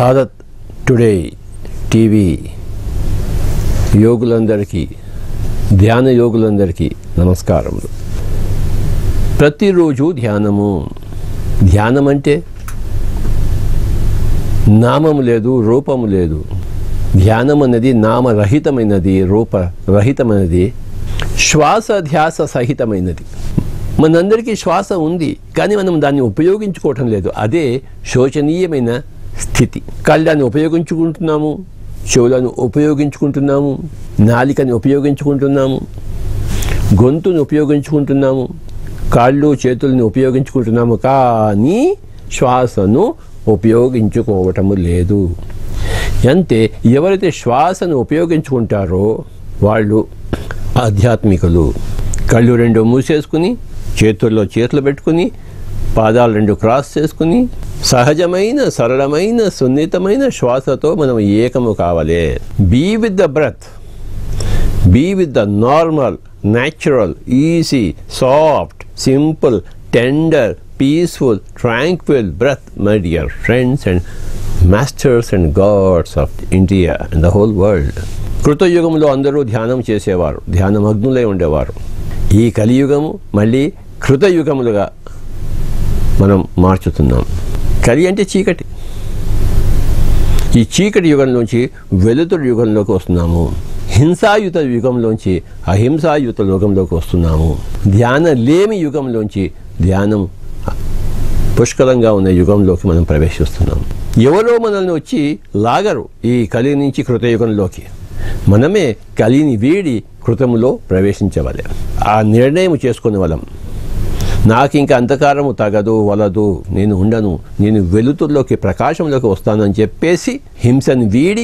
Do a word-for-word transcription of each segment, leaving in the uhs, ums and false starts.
Bharat today TV యోగులందరికీ, ధ్యాన యోగులందరికీ నమస్కారములు. ప్రతిరోజు ధ్యానము. ధ్యానం అంటే నామము లేదు, రూపము లేదు. ధ్యానం అనేది నామరహితమైనది, రూపరహితమైనది, శ్వాస ధ్యాస సహితమైనది. మనందరికీ శ్వాస ఉంది, కానీ మనం దాన్ని ఉపయోగించుకోవటం లేదు. అదే శోచనీయమైన స్థితి. కళ్ళని ఉపయోగించుకుంటున్నాము, చెవులను ఉపయోగించుకుంటున్నాము, నాలికని ఉపయోగించుకుంటున్నాము, గొంతును ఉపయోగించుకుంటున్నాము, కాళ్ళు చేతుల్ని ఉపయోగించుకుంటున్నాము, కానీ శ్వాసను ఉపయోగించుకోవటము లేదు. అంటే ఎవరైతే శ్వాసను ఉపయోగించుకుంటారో వాళ్ళు ఆధ్యాత్మికులు. కళ్ళు రెండు మూసేసుకుని, చేతుల్లో చేతులు పెట్టుకుని, పాదాలు రెండు క్రాస్ చేసుకుని, సహజమైన సరళమైన సున్నితమైన శ్వాసతో మనం ఏకము కావాలి. Be with the breath, be with the normal, natural, easy, soft, simple, tender, peaceful, tranquil breath, my dear friends and masters and gods of India and the whole world. కృతయుగంలో అందరూ ధ్యానం చేసేవారు, ధ్యానమగ్నులై ఉండేవారు. ఈ కలియుగము మళ్ళీ కృతయుగములుగా మనం మార్చుతున్నాం. కలి అంటే చీకటి. ఈ చీకటి యుగంలోంచి వెలుతురు యుగంలోకి వస్తున్నాము. హింసాయుత యుగంలోంచి అహింసాయుత యుగంలోకి వస్తున్నాము. ధ్యాన లేమి యుగంలోంచి ధ్యానం పుష్కలంగా ఉన్న యుగంలోకి మనం ప్రవేశిస్తున్నాం. ఎవరో మనల్ని వచ్చి లాగరు ఈ కలి నుంచి కృతయుగంలోకి. మనమే కలిని వీడి కృతములో ప్రవేశించవాలి. ఆ నిర్ణయం చేసుకునే వాళ్ళం. నాకు ఇంకా అంధకారము తగదు, వలదు, నేను ఉండను, నేను వెలుతురులోకి, ప్రకాశంలోకి వస్తానని చెప్పేసి హింసను వీడి,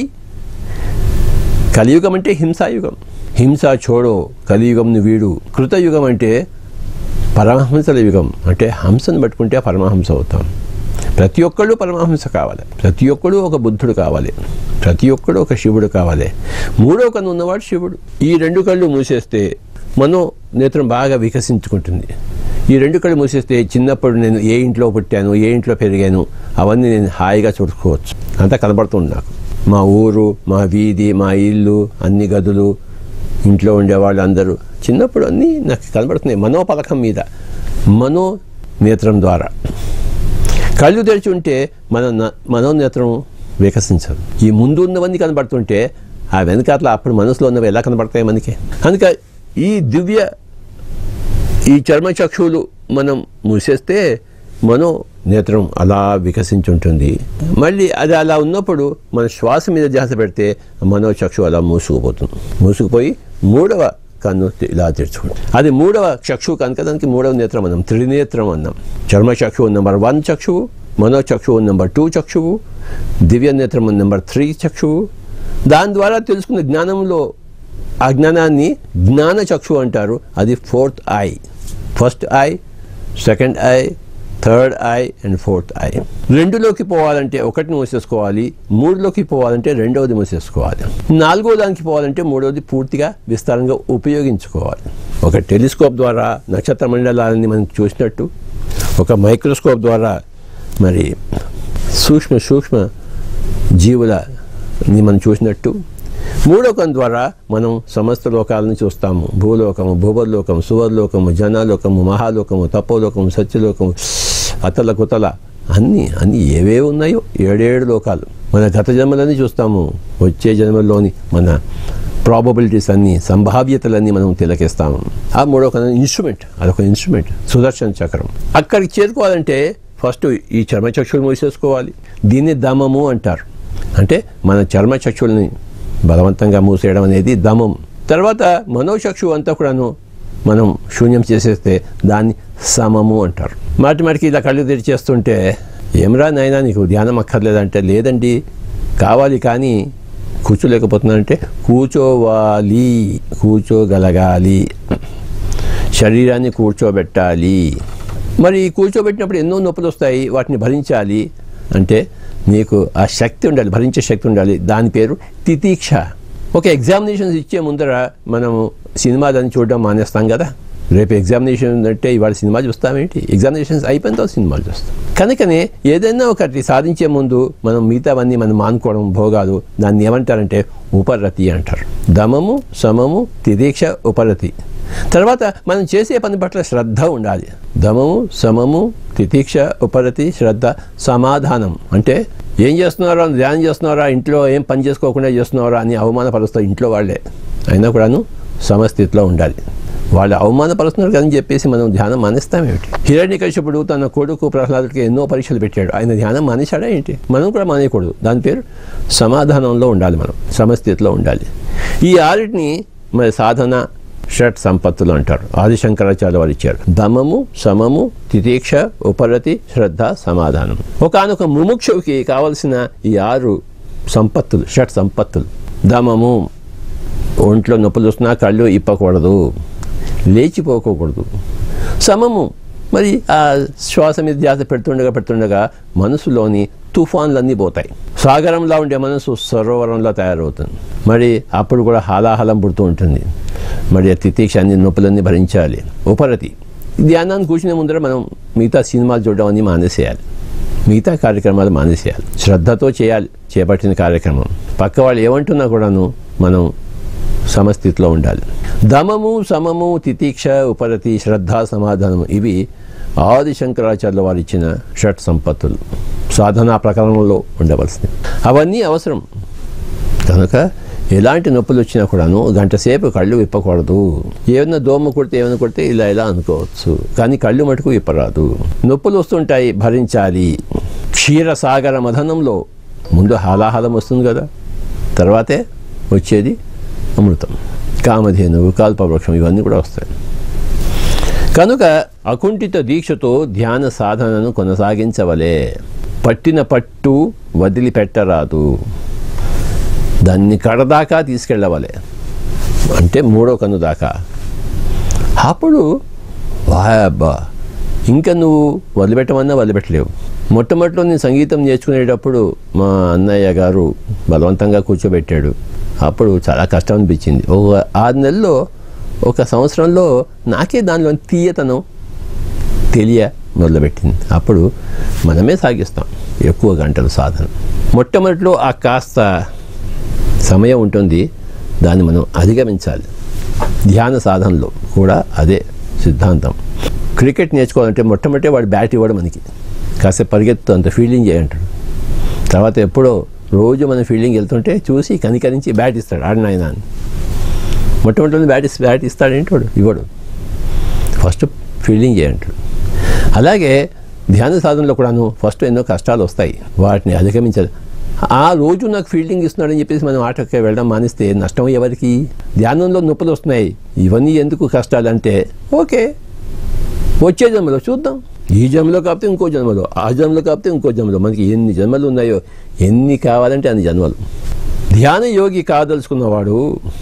కలియుగం అంటే హింసాయుగం, హింస చోడో, కలియుగంను వీడు. కృతయుగం అంటే పరమహంసల యుగం. అంటే హంసను పట్టుకుంటే పరమహంస అవుతాం. ప్రతి ఒక్కళ్ళు పరమహంస కావాలి, ప్రతి ఒక్కడు ఒక బుద్ధుడు కావాలి, ప్రతి ఒక్కడు ఒక శివుడు కావాలి. మూడో కన్ను ఉన్నవాడు శివుడు. ఈ రెండు కళ్ళు మూసేస్తే మనో నేత్రం బాగా వికసించుకుంటుంది. ఈ రెండు కళ్ళు మూసేస్తే చిన్నప్పుడు నేను ఏ ఇంట్లో పుట్టాను, ఏ ఇంట్లో పెరిగాను, అవన్నీ నేను హాయిగా చూసుకోవచ్చు. అంతా కనబడుతుంది నాకు. మా ఊరు, మా వీధి, మా ఇల్లు, అన్ని గదులు, ఇంట్లో ఉండేవాళ్ళు అందరూ చిన్నప్పుడు అన్నీ నాకు కనబడుతున్నాయి మనోపలకం మీద, మనో నేత్రం ద్వారా. కళ్ళు తెరిచి ఉంటే మన మనోనేత్రం వికసించదు. ఈ ముందు ఉన్నవన్నీ కనబడుతుంటే ఆ వెనకాతల అప్పుడు మనసులో ఉన్నవి ఎలా కనబడతాయి మనకి? కనుక ఈ దివ్య ఈ చర్మచక్షువులు మనం మూసేస్తే మనో నేత్రం అలా వికసించుంటుంది. మళ్ళీ అది అలా ఉన్నప్పుడు మన శ్వాస మీద ధ్యాస పెడితే మనోచక్షు అలా మూసుకుపోతుంది. మూసుకుపోయి మూడవ కన్ను ఇలా తెరుచుకుంటుంది. అది మూడవ చక్షువు కనుక దానికి మూడవ నేత్రం అన్నాం, త్రినేత్రం అన్నాం. చర్మచక్షువు నెంబర్ వన్ చక్షువు, మనోచక్షువు నెంబర్ టూ చక్షువు, దివ్య నేత్రం నెంబర్ త్రీ చక్షువు. దాని ద్వారా తెలుసుకున్న జ్ఞానంలో ఆ జ్ఞానాన్ని జ్ఞాన చక్షువు అంటారు. అది fourth eye. First eye, second eye, third eye and fourth eye. రెండులోకి పోవాలంటే ఒకటిని మూసేసుకోవాలి, మూడులోకి పోవాలంటే రెండవది మూసేసుకోవాలి, నాలుగో దానికి పోవాలంటే మూడవది పూర్తిగా విస్తారంగా ఉపయోగించుకోవాలి. ఒక టెలిస్కోప్ ద్వారా నక్షత్ర మండలాలని మనం చూసినట్టు, ఒక మైక్రోస్కోప్ ద్వారా మరి సూక్ష్మ సూక్ష్మ జీవులని మనం చూసినట్టు, మూడో కన్ను ద్వారా మనం సమస్త లోకాలను చూస్తాము. భూలోకము, భూవర్లోకము, సువర్లోకము, జనాలోకము, మహాలోకము, తపోలోకము, సత్యలోకము, అతల కుతల అన్నీ అన్నీ ఏవేవి ఉన్నాయో ఏడేడు లోకాలు. మన గత జన్మలన్నీ చూస్తాము. వచ్చే జన్మల్లోని మన ప్రాబబిలిటీస్ అన్నీ, సంభావ్యతలన్నీ మనం తిలకిస్తాము. ఆ మూడో కన్ను ఇన్స్ట్రుమెంట్, అదొక ఇన్స్ట్రుమెంట్, సుదర్శన చక్రం. అక్కడికి చేరుకోవాలంటే ఫస్ట్ ఈ చర్మచక్షులు మూసేసుకోవాలి. దీన్ని దమము అంటారు. అంటే మన చర్మచక్షుల్ని బలవంతంగా మూసేయడం అనేది దమం. తర్వాత మనోచక్షువు అంతా కూడాను మనం శూన్యం చేసేస్తే దాన్ని సమము అంటారు. మాటి మాటికి ఇలా కళ్ళు తెరిచేస్తుంటే ఏమరా నాయనా నీకు ధ్యానం అక్కర్లేదంటే, లేదండి కావాలి, కానీ కూర్చోలేకపోతున్నానంటే కూర్చోవాలి, కూర్చోగలగాలి, శరీరాన్ని కూర్చోబెట్టాలి. మరి కూర్చోబెట్టినప్పుడు ఎన్నో నొప్పులు వస్తాయి, వాటిని భరించాలి అంటే నీకు ఆ శక్తి ఉండాలి, భరించే శక్తి ఉండాలి. దాని పేరు తితీక్ష. ఒక ఎగ్జామినేషన్స్ ఇచ్చే ముందర మనము సినిమాలని చూడడం మానేస్తాం కదా. రేపు ఎగ్జామినేషన్ ఉందంటే ఇవాళ సినిమా చూస్తామేంటి, ఎగ్జామినేషన్స్ అయిపోయిన తర్వాత సినిమాలు చూస్తాం. కనుకనే ఏదైనా ఒకటి సాధించే ముందు మనం మిగతావన్నీ మనం మానుకోవడం భోగాలు, దాన్ని ఏమంటారంటే ఉపరతి అంటారు. దమము, సమము, తిదీక్ష, ఉపరతి. తర్వాత మనం చేసే పని పట్ల శ్రద్ధ ఉండాలి. దమము, సమము, తితీక్ష, ఉపరతి, శ్రద్ధ, సమాధానం. అంటే ఏం చేస్తున్నారా, ధ్యానం చేస్తున్నారా, ఇంట్లో ఏం పని చేసుకోకుండా చేస్తున్నారా అని అవమానపరుస్తారు ఇంట్లో వాళ్ళే. అయినా కూడాను సమస్థితిలో ఉండాలి. వాళ్ళు అవమానపరుస్తున్నారు కదని చెప్పేసి మనం ధ్యానం మానేస్తామేమిటి? హిరణ్యకశిపుడు తన కొడుకు ప్రహ్లాదుడికి ఎన్నో పరీక్షలు పెట్టాడు, ఆయన ధ్యానం మానేశాడా ఏంటి? మనం కూడా మానేయకూడదు. దాని పేరు సమాధానంలో ఉండాలి, మనం సమస్థితిలో ఉండాలి. ఈ ఆరిటిని మరి సాధన షట్ సంపత్తులు అంటారు. ఆదిశంకరాచార్య వారు ఇచ్చారు. దమము, సమము, తితీక్ష, ఉపరతి, శ్రద్ధ, సమాధానం. ఒకానొక ముముక్షువుకి కావలసిన ఈ ఆరు సంపత్తులు, షట్ సంపత్తులు. దమము, ఒంట్లో నొప్పులు వస్తున్నా కళ్ళు ఇప్పకూడదు, లేచిపోకూడదు. సమము, మరి ఆ శ్వాస మీద ధ్యాస పెడుతుండగా పెడుతుండగా మనసులోని తుఫాన్లన్నీ పోతాయి. సాగరంలో ఉండే మనసు సరోవరంలో తయారవుతుంది. మరి అప్పుడు కూడా హాలాహలం పుడుతూ ఉంటుంది. మరి తితీక్ష అన్ని నొప్పులన్నీ భరించాలి. ఉపరతి, ధ్యానాన్ని కూర్చునే ముందర మనం మిగతా సినిమాలు చూడడం అన్నీ మానేసేయాలి, మిగతా కార్యక్రమాలు మానేసేయాలి. శ్రద్ధతో చేయాలి చేపట్టిన కార్యక్రమం. పక్క వాళ్ళు ఏమంటున్నా కూడాను మనం సమస్థితిలో ఉండాలి. దమము, సమము, తితీక్ష, ఉపరతి, శ్రద్ధ, సమాధానం, ఇవి ఆదిశంకరాచార్యుల వారు ఇచ్చిన షట్ సంపత్తులు, సాధనా ప్రకరణంలో ఉండవలసినవి. అవన్నీ అవసరం. కనుక ఎలాంటి నొప్పులు వచ్చినా కూడాను గంట సేపు కళ్ళు విప్పకూడదు. ఏమైనా దోమ కొడితే ఏమైనా కొడితే ఇలా ఇలా అనుకోవచ్చు, కానీ కళ్ళు మటుకు విప్పరాదు. నొప్పులు వస్తుంటాయి, భరించాలి. క్షీరసాగర మథనంలో ముందు హాలాహలం వస్తుంది కదా, తర్వాతే వచ్చేది అమృతం, కామధేనువు, కల్పవృక్షం, ఇవన్నీ కూడా వస్తాయి. కనుక అకుంఠిత దీక్షతో ధ్యాన సాధనను కొనసాగించవలే. పట్టిన పట్టు వదిలిపెట్టరాదు, దాన్ని కడదాకా తీసుకెళ్ళవలే, అంటే మూడో కన్ను దాకా. అప్పుడు వాయబ్బా, ఇంకా నువ్వు వదిలిపెట్టమన్నా వదిలిపెట్టలేవు. మొట్టమొదటిలో నేను సంగీతం నేర్చుకునేటప్పుడు మా అన్నయ్య గారు బలవంతంగా కూర్చోబెట్టాడు. అప్పుడు చాలా కష్టం అనిపించింది. ఒక ఆరు నెలల్లో, ఒక సంవత్సరంలో నాకే దానిలో తీయతనం తెలియ మొదలుపెట్టింది. అప్పుడు మనమే సాగిస్తాం ఎక్కువ గంటలు సాధన. మొట్టమొదటిలో ఆ కాస్త సమయం ఉంటుంది, దాన్ని మనం అధిగమించాలి. ధ్యాన సాధనలో కూడా అదే సిద్ధాంతం. క్రికెట్ నేర్చుకోవాలంటే మొట్టమొదటి వాడు బ్యాట్ ఇవ్వడం, మనకి కాసేపు పరిగెత్తు అంత ఫీల్డింగ్ చేయంటాడు. తర్వాత ఎప్పుడో రోజు మనం ఫీల్డింగ్ వెళ్తుంటే చూసి కనికరించి బ్యాట్ ఇస్తాడు, ఆడినాయన అని. మొట్టమొదటి బ్యాట్ బ్యాట్ ఇస్తాడేంటి వాడు, ఇవ్వడు. ఫస్ట్ ఫీల్డింగ్ చేయంటాడు. అలాగే ధ్యాన సాధనలో కూడాను ఫస్ట్ ఎన్నో కష్టాలు వస్తాయి, వాటిని అధిగమించాలి. ఆ రోజు నాకు ఫీల్డింగ్ ఇస్తున్నాడని చెప్పేసి మనం ఆటకి వెళ్ళడం మానేస్తే నష్టం ఎవరికి? ధ్యానంలో నొప్పులు వస్తున్నాయి, ఇవన్నీ ఎందుకు కష్టాలు అంటే, ఓకే వచ్చే జన్మలో చూద్దాం, ఈ జన్మలో కాకపోతే ఇంకో జన్మలో, ఆ జన్మలో కాకపోతే ఇంకో జన్మలో, మనకి ఎన్ని జన్మలు ఉన్నాయో, ఎన్ని కావాలంటే అన్ని జన్మలు. ధ్యాన యోగి కాదలుచుకున్నవాడు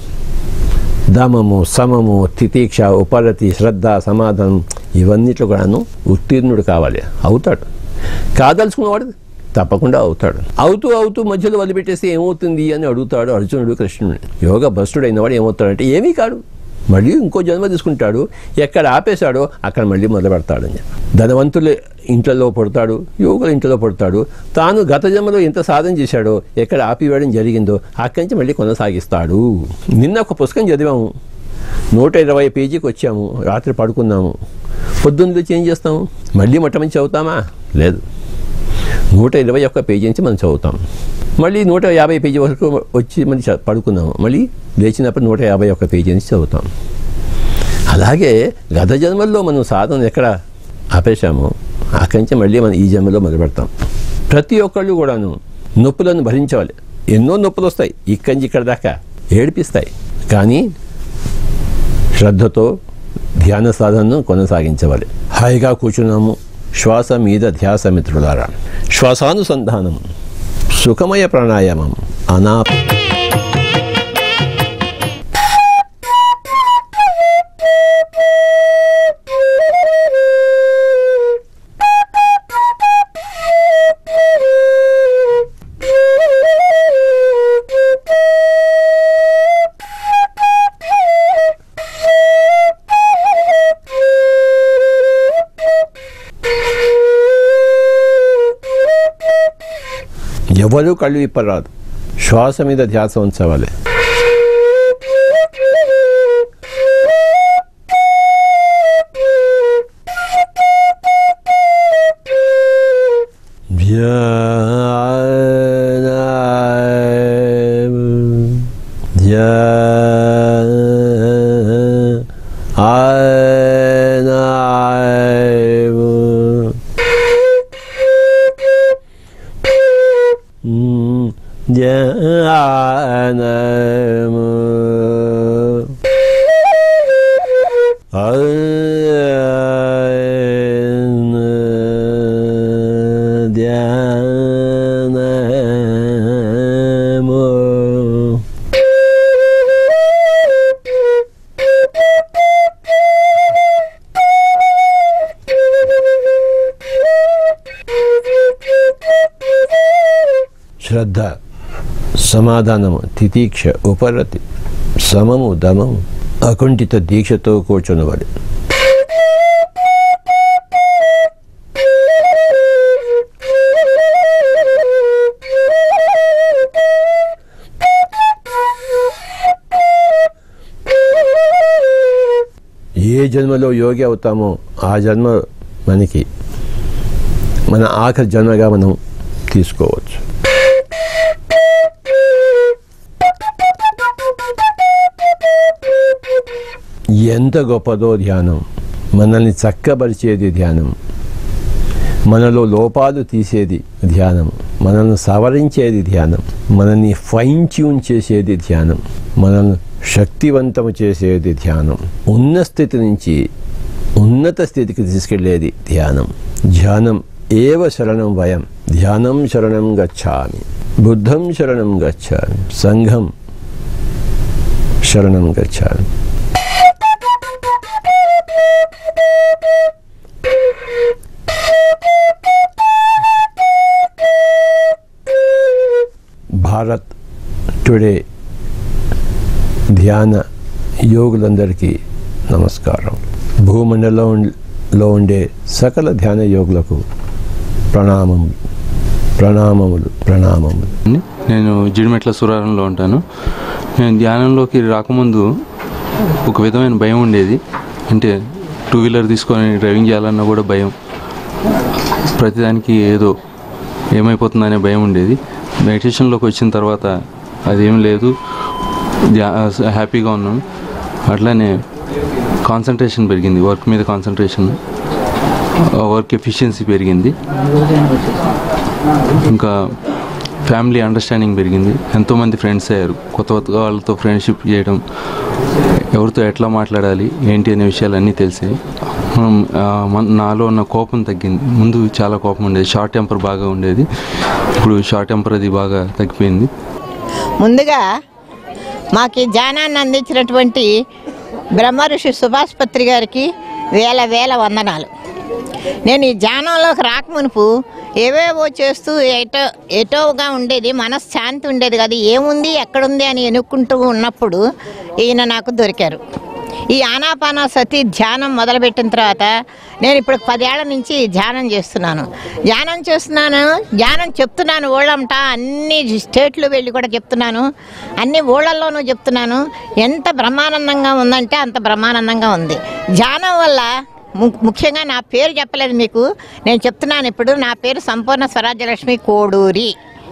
దమము, సమము, తితీక్ష, ఉపరతి, శ్రద్ధ, సమాధానం, ఇవన్నిట్లో కూడాను ఉత్తీర్ణుడు కావాలి, అవుతాడు. కాదలుచుకున్నవాడు తప్పకుండా అవుతాడు. అవుతూ అవుతూ మధ్యలో వదిలిపెట్టేస్తే ఏమవుతుంది అని అడుగుతాడు అర్జునుడు కృష్ణుడిని. యోగ భ్రష్టుడైన వాడు ఏమవుతాడంటే ఏమీ కాడు, మళ్ళీ ఇంకో జన్మ తీసుకుంటాడు. ఎక్కడ ఆపేశాడో అక్కడ మళ్ళీ మొదలు పెడతాడని. ధనవంతులు ఇంట్లో పడతాడు, యోగుల ఇంట్లో పడతాడు. తాను గత జన్మలో ఎంత సాధన చేశాడో, ఎక్కడ ఆపివేయడం జరిగిందో అక్కడి నుంచి మళ్ళీ కొనసాగిస్తాడు. నిన్న ఒక పుస్తకం చదివాము, నూట ఇరవై పేజీకి వచ్చాము, రాత్రి పడుకున్నాము. పొద్దున్న చేంజ్ చేస్తాము, మళ్ళీ మొట్టమొదటి చదువుతామా? లేదు, నూట ఇరవై ఒక్క పేజీ నుంచి మనం చదువుతాం. మళ్ళీ నూట యాభై పేజీ వరకు వచ్చి మళ్ళీ పడుకున్నాము, మళ్ళీ లేచినప్పుడు నూట యాభై ఒక్క పేజీ నుంచి చదువుతాం. అలాగే గత జన్మల్లో మనం సాధన ఎక్కడ ఆపేశామో అక్కడి నుంచి మళ్ళీ మనం ఈ జన్మలో మొదలు పెడతాం. ప్రతి ఒక్కళ్ళు కూడాను నొప్పులను భరించాలి. ఎన్నో నొప్పులు వస్తాయి, ఇక్కడి నుంచి ఇక్కడ దాకా ఏడిపిస్తాయి. కానీ శ్రద్ధతో ధ్యాన సాధనను కొనసాగించవాలి. హాయిగా కూర్చున్నాము, శ్వాస మీద ధ్యాస మిత్రులారా. శ్వాసానుసంధానం, సుఖమయ ప్రాణాయామం, అనా ఎవరు కళ్ళు విప్పరాదు, శ్వాస మీద ధ్యాస ఉంచవాలి. శ్రద్ధ, సమాధానము, తితీక్ష, ఉపరతి, సమము, దమము, అకుంఠిత దీక్షతో కూర్చొనివాడు. ఏ జన్మలో యోగి అవుతామో ఆ జన్మ మనకి మన ఆఖరి జన్మగా మనం తీసుకోవచ్చు. ఎంత గొప్పదో ధ్యానం. మనల్ని చక్కబరిచేది ధ్యానం, మనలో లోపాలు తీసేది ధ్యానం, మనల్ని సవరించేది ధ్యానం, మనల్ని ఫైన్ ట్యూన్ చేసేది ధ్యానం, మనల్ని శక్తివంతము చేసేది ధ్యానం, ఉన్న స్థితి నుంచి ఉన్నత స్థితికి తీసుకెళ్లేది ధ్యానం. ధ్యానం ఏవ శరణం వయం, ధ్యానం శరణం గచ్చామి, బుద్ధం శరణం గచ్చామి, సంఘం శరణం గచ్చామి. భారత్ టుడే ధ్యాన యోగులందరికీ నమస్కారం. భూమండలంలో ఉండే సకల ధ్యాన యోగులకు ప్రణామములు ప్రణామములు ప్రణామములు. నేను జిడిమెట్ల సురారంలో ఉంటాను. నేను ధ్యానంలోకి రాకముందు ఒక విధమైన భయం ఉండేది. అంటే టూ వీలర్ తీసుకొని డ్రైవింగ్ చేయాలన్నా కూడా భయం, ప్రతిదానికి ఏదో ఏమైపోతుందనే భయం ఉండేది. మెడిటేషన్లోకి వచ్చిన తర్వాత అదేం లేదు, హ్యాపీగా ఉన్నాను. అట్లానే కాన్సన్ట్రేషన్ పెరిగింది, వర్క్ మీద కాన్సన్ట్రేషన్, వర్క్ ఎఫిషియన్సీ పెరిగింది. ఇంకా ఫ్యామిలీ అండర్స్టాండింగ్ పెరిగింది. ఎంతోమంది ఫ్రెండ్స్ అయ్యారు. కొత్త కొత్త వాళ్ళతో ఫ్రెండ్షిప్ చేయడం, ఎవరితో ఎట్లా మాట్లాడాలి ఏంటి అనే విషయాలన్నీ తెలిసాయి. నాలో ఉన్న కోపం తగ్గింది. ముందు చాలా కోపం ఉండేది, షార్ట్ టెంపర్ బాగా ఉండేది. ఇప్పుడు షార్ట్ టెంపర్ అది బాగా తగ్గిపోయింది. ముందుగా మాకు ఈ ధ్యానాన్ని అందించినటువంటి బ్రహ్మర్షి సుభాష్ పత్రి గారికి వేల వేల వందనాలు. నేను ఈ ధ్యానంలోకి రాకమునుపు ఏవేవో చేస్తూ ఎటో ఎటోగా ఉండేది, మనశ్శాంతి ఉండేది కాదు. ఏముంది ఎక్కడుంది అని ఎనుక్కుంటూ ఉన్నప్పుడు ఈయన నాకు దొరికారు. ఈ ఆనాపాన సతి ధ్యానం మొదలుపెట్టిన తర్వాత నేను ఇప్పుడు పదేళ్ల నుంచి ధ్యానం చేస్తున్నాను. ధ్యానం చేస్తున్నాను ధ్యానం చెప్తున్నాను ఊళ్ళంటా, అన్ని స్టేట్లు వెళ్ళి కూడా చెప్తున్నాను, అన్ని ఊళ్ళల్లోనూ చెప్తున్నాను. ఎంత బ్రహ్మానందంగా ఉందంటే అంత బ్రహ్మానందంగా ఉంది. ధ్యానం వల్ల ముఖ్యంగా నా పేరు చెప్పలేదు మీకు, నేను చెప్తున్నాను ఇప్పుడు. నా పేరు సంపూర్ణ స్వరాజ్యలక్ష్మి కోడూరి.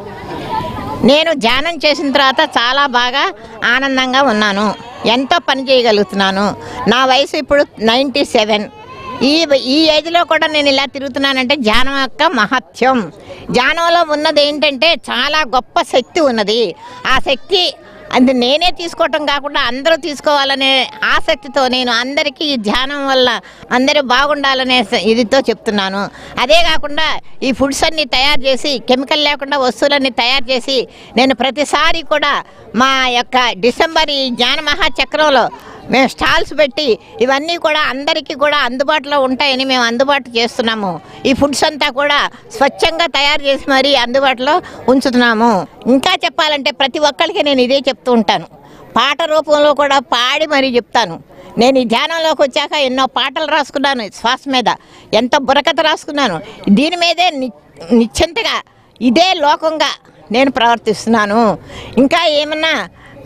నేను ధ్యానం చేసిన తర్వాత చాలా బాగా ఆనందంగా ఉన్నాను, ఎంతో పని చేయగలుగుతున్నాను. నా వయసు ఇప్పుడు నైంటీ సెవెన్. ఈ ఈ ఏజ్లో కూడా నేను ఇలా తిరుగుతున్నానంటే ధ్యానం యొక్క మహత్యం. ధ్యానంలో ఉన్నది ఏంటంటే చాలా గొప్ప శక్తి ఉన్నది. ఆ శక్తి అది నేనే తీసుకోవటం కాకుండా అందరూ తీసుకోవాలనే ఆసక్తితో నేను అందరికీ ఈ ధ్యానం వల్ల అందరూ బాగుండాలనే ఇదితో చెప్తున్నాను. అదే కాకుండా ఈ ఫుడ్స్ అన్నీ తయారు చేసి, కెమికల్ లేకుండా వస్తువులన్నీ తయారు చేసి నేను ప్రతిసారి కూడా మా యొక్క డిసెంబర్ ఈ జ్ఞాన మహాచక్రంలో మేము స్టాల్స్ పెట్టి ఇవన్నీ కూడా అందరికీ కూడా అందుబాటులో ఉంటాయని మేము అందుబాటు చేస్తున్నాము. ఈ ఫుడ్స్ అంతా కూడా స్వచ్ఛంగా తయారు చేసి మరీ అందుబాటులో ఉంచుతున్నాము. ఇంకా చెప్పాలంటే ప్రతి ఒక్కరికి నేను ఇదే చెప్తూ ఉంటాను. పాట రూపంలో కూడా పాడి మరీ చెప్తాను. నేను ఈ ధ్యానంలోకి వచ్చాక ఎన్నో పాటలు రాసుకున్నాను, శ్వాస మీద ఎంతో బుర్రకథ రాసుకున్నాను. దీని మీదే ని నిశ్చింతగా ఇదే లోకంగా నేను ప్రవర్తిస్తున్నాను. ఇంకా ఏమన్నా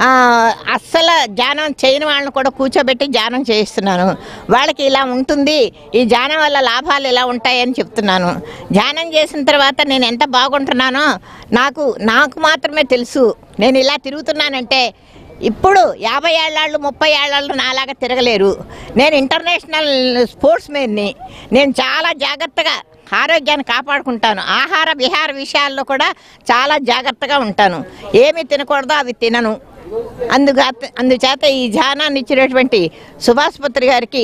అస్సలు ధ్యానం చేయని వాళ్ళని కూడా కూర్చోబెట్టి ధ్యానం చేయిస్తున్నాను. వాళ్ళకి ఇలా ఉంటుంది, ఈ ధ్యానం వల్ల లాభాలు ఇలా ఉంటాయని చెప్తున్నాను. ధ్యానం చేసిన తర్వాత నేను ఎంత బాగుంటున్నానో నాకు నాకు మాత్రమే తెలుసు. నేను ఇలా తిరుగుతున్నానంటే ఇప్పుడు యాభై ఏళ్ళాళ్ళు ముప్పై ఏళ్ళాళ్ళు నాలాగా తిరగలేరు. నేను ఇంటర్నేషనల్ స్పోర్ట్స్ మెన్ని. నేను చాలా జాగ్రత్తగా ఆరోగ్యాన్ని కాపాడుకుంటాను. ఆహార విహార విషయాల్లో కూడా చాలా జాగ్రత్తగా ఉంటాను. ఏమి తినకూడదో అవి తినను. అందుగా అందుచేత ఈ ధ్యానాన్ని ఇచ్చినటువంటి సుభాష్ పత్రి గారికి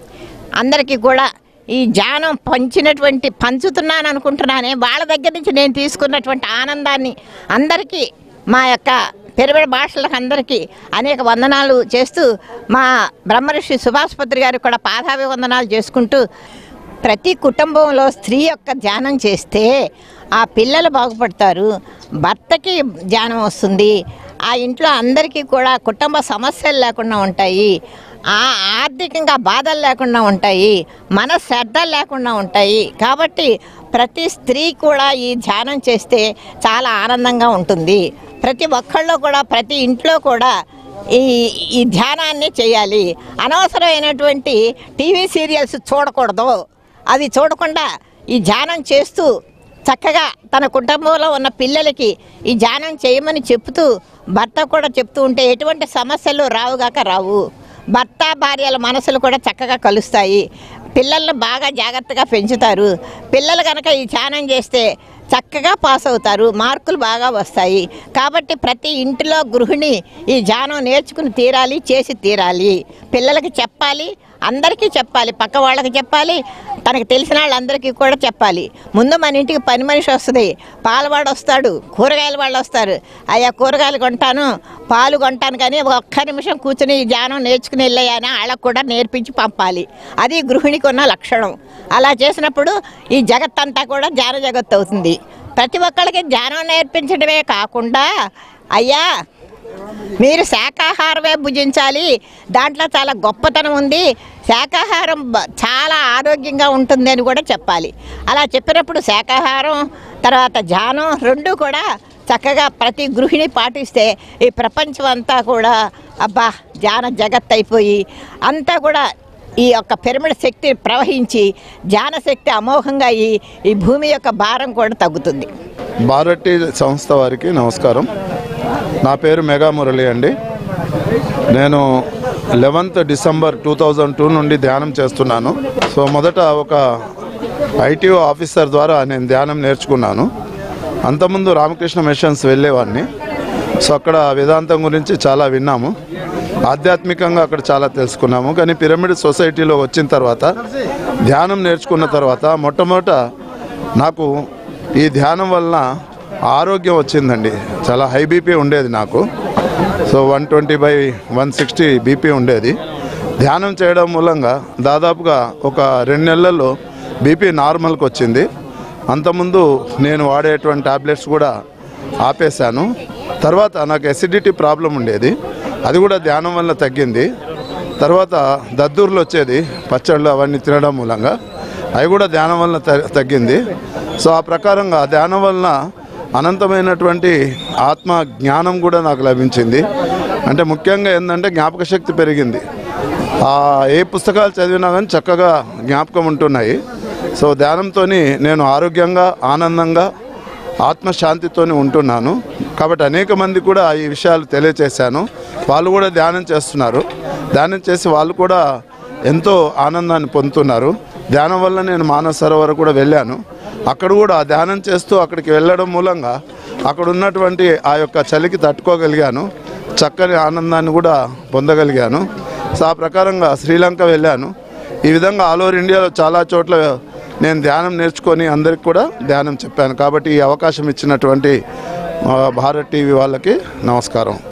అందరికీ కూడా ఈ ధ్యానం పంచినటువంటి పంచుతున్నాను అనుకుంటున్నానే, వాళ్ళ దగ్గర నుంచి నేను తీసుకున్నటువంటి ఆనందాన్ని అందరికీ మా యొక్క పెరుబడి భాషలకు అందరికీ అనేక వందనాలు చేస్తూ మా బ్రహ్మర్షి సుభాష్ పత్రి గారికి కూడా పాదాభివందనాలు చేసుకుంటూ, ప్రతి కుటుంబంలో స్త్రీ యొక్క ధ్యానం చేస్తే ఆ పిల్లలు బాగుపడతారు, భర్తకి ధ్యానం వస్తుంది, ఆ ఇంట్లో అందరికీ కూడా కుటుంబ సమస్యలు లేకుండా ఉంటాయి, ఆ ఆర్థికంగా బాధలు లేకుండా ఉంటాయి, మన శ్రద్ధలు లేకుండా ఉంటాయి. కాబట్టి ప్రతి స్త్రీ కూడా ఈ ధ్యానం చేస్తే చాలా ఆనందంగా ఉంటుంది. ప్రతి ఒక్కళ్ళు కూడా ప్రతి ఇంట్లో కూడా ఈ ఈ ధ్యానాన్ని చేయాలి. అనవసరమైనటువంటి టీవీ సీరియల్స్ చూడకూడదు. అవి చూడకుండా ఈ ధ్యానం చేస్తూ చక్కగా తన కుటుంబంలో ఉన్న పిల్లలకి ఈ ధ్యానం చేయమని చెప్తూ భర్త కూడా చెప్తూ ఉంటే ఎటువంటి సమస్యలు రావుగాక రావు. భర్త భార్యల మనసులు కూడా చక్కగా కలుస్తాయి. పిల్లలను బాగా జాగ్రత్తగా పెంచుతారు. పిల్లలు కనుక ఈ ధ్యానం చేస్తే చక్కగా పాస్ అవుతారు, మార్కులు బాగా వస్తాయి. కాబట్టి ప్రతి ఇంటిలో గృహిణి ఈ ధ్యానం నేర్చుకుని తీరాలి, చేసి తీరాలి. పిల్లలకి చెప్పాలి, అందరికీ చెప్పాలి, పక్క వాళ్ళకి చెప్పాలి, తనకు తెలిసిన వాళ్ళందరికీ కూడా చెప్పాలి. ముందు మన ఇంటికి పని మనిషి వస్తుంది, పాలవాడు వస్తాడు, కూరగాయల వాళ్ళు వస్తారు. అయ్యా కూరగాయలు కొంటాను, పాలు కొంటాను, కానీ ఒక్క నిమిషం కూర్చుని ఈ ధ్యానం నేర్చుకుని వెళ్ళాయని వాళ్ళకు కూడా నేర్పించి పంపాలి. అది గృహిణికి ఉన్న లక్షణం. అలా చేసినప్పుడు ఈ జగత్తంతా కూడా ధ్యాన జగత్తు అవుతుంది. ప్రతి ఒక్కరికి ధ్యానం నేర్పించడమే కాకుండా, అయ్యా మీరు శాకాహారమే భుజించాలి, దాంట్లో చాలా గొప్పతనం ఉంది, శాకాహారం చాలా ఆరోగ్యంగా ఉంటుంది అని కూడా చెప్పాలి. అలా చెప్పినప్పుడు శాకాహారం తర్వాత ధ్యానం రెండు కూడా చక్కగా ప్రతి గృహిణి పాటిస్తే ఈ ప్రపంచం అంతా కూడా అబ్బా ధ్యాన జగత్ అయిపోయి అంతా కూడా ఈ యొక్క పిరమిడ్ శక్తి ప్రవహించి ధ్యాన శక్తి అమోఘంగా అయ్యి ఈ భూమి యొక్క భారం కూడా తగ్గుతుంది. భారతి సంస్థ వారికి నమస్కారం. నా పేరు మెగా మురళి అండి. నేను eleventh December two thousand two నుండి ధ్యానం చేస్తున్నాను. సో మొదట ఒక ఐటీఓ ఆఫీసర్ ద్వారా నేను ధ్యానం నేర్చుకున్నాను. అంతకుముందు రామకృష్ణ మిషన్స్ వెళ్ళేవాడిని. సో అక్కడ వేదాంతం గురించి చాలా విన్నాము, ఆధ్యాత్మికంగా అక్కడ చాలా తెలుసుకున్నాము. కానీ పిరమిడ్ సొసైటీలో వచ్చిన తర్వాత ధ్యానం నేర్చుకున్న తర్వాత మొట్టమొదట నాకు ఈ ధ్యానం వలన ఆరోగ్యం వచ్చిందండి. చాలా హై బీపీ ఉండేది నాకు. So one twenty by one sixty BP ఉండేది. ధ్యానం చేయడం మూలంగా దాదాపుగా ఒక రెండు నెలల్లో బీపీ నార్మల్కి వచ్చింది. అంతకుముందు నేను వాడేటువంటి టాబ్లెట్స్ కూడా ఆపేశాను. తర్వాత నాకు ఎసిడిటీ ప్రాబ్లం ఉండేది, అది కూడా ధ్యానం వల్ల తగ్గింది. తర్వాత దద్దూర్లు వచ్చేది పచ్చళ్ళు అవన్నీ తినడం మూలంగా, అవి కూడా ధ్యానం వల్ల తగ్గింది. సో ఆ ప్రకారంగా ధ్యానం వలన అనంతమైనటువంటి ఆత్మ జ్ఞానం కూడా నాకు లభించింది. అంటే ముఖ్యంగా ఏంటంటే జ్ఞాపక శక్తి పెరిగింది. ఏ పుస్తకాలు చదివినా కానీ చక్కగా జ్ఞాపకం ఉంటున్నాయి. సో ధ్యానంతో నేను ఆరోగ్యంగా ఆనందంగా ఆత్మశాంతితో ఉంటున్నాను. కాబట్టి అనేక మంది కూడా ఈ విషయాలు తెలియచేశాను. వాళ్ళు కూడా ధ్యానం చేస్తున్నారు. ధ్యానం చేసి వాళ్ళు కూడా ఎంతో ఆనందాన్ని పొందుతున్నారు. ధ్యానం వల్ల నేను మానస సరోవర్ కూడా వెళ్ళాను. అక్కడ కూడా ధ్యానం చేస్తూ అక్కడికి వెళ్ళడం మూలంగా అక్కడ ఉన్నటువంటి ఆ యొక్క చలికి తట్టుకోగలిగాను, చక్కని ఆనందాన్ని కూడా పొందగలిగాను. సో ఆ ప్రకారంగా శ్రీలంక వెళ్ళాను. ఈ విధంగా ఆల్ ఓవర్ ఇండియాలో చాలా చోట్ల నేను ధ్యానం నేర్చుకొని అందరికి కూడా ధ్యానం చెప్పాను. కాబట్టి ఈ అవకాశం ఇచ్చినటువంటి భారత్ టీవీ వాళ్ళకి నమస్కారం.